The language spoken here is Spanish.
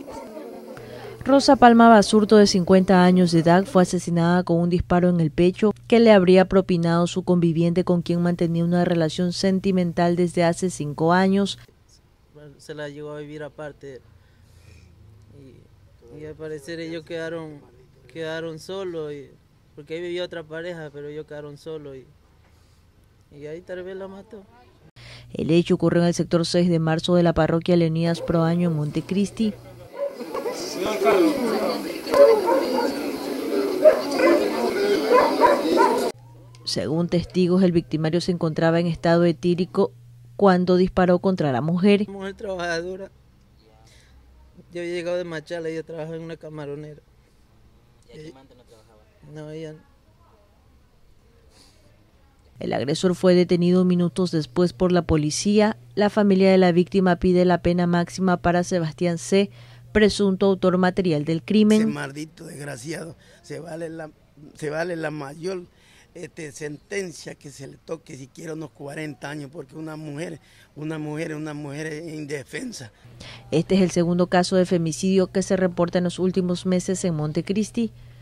Rosa Palma Basurto, de 50 años de edad, fue asesinada con un disparo en el pecho que le habría propinado su conviviente, con quien mantenía una relación sentimental desde hace 5 años. Se la llevó a vivir aparte y al parecer ellos quedaron solos, porque ahí vivía otra pareja, pero ellos quedaron solos y ahí tal vez la mató. El hecho ocurrió en el sector 6 de marzo de la parroquia Leonidas Proaño en Montecristi. Según testigos, el victimario se encontraba en estado etílico cuando disparó contra la mujer. Una mujer trabajadora. Yo había llegado de Machala y ella trabajaba en una camaronera. ¿Y aquí antes no trabajaba? No, ella no. El agresor fue detenido minutos después por la policía. La familia de la víctima pide la pena máxima para Sebastián C., presunto autor material del crimen. Ese maldito desgraciado se vale la mayor sentencia que se le toque, siquiera unos 40 años, porque una mujer es indefensa. Este es el segundo caso de femicidio que se reporta en los últimos meses en Montecristi.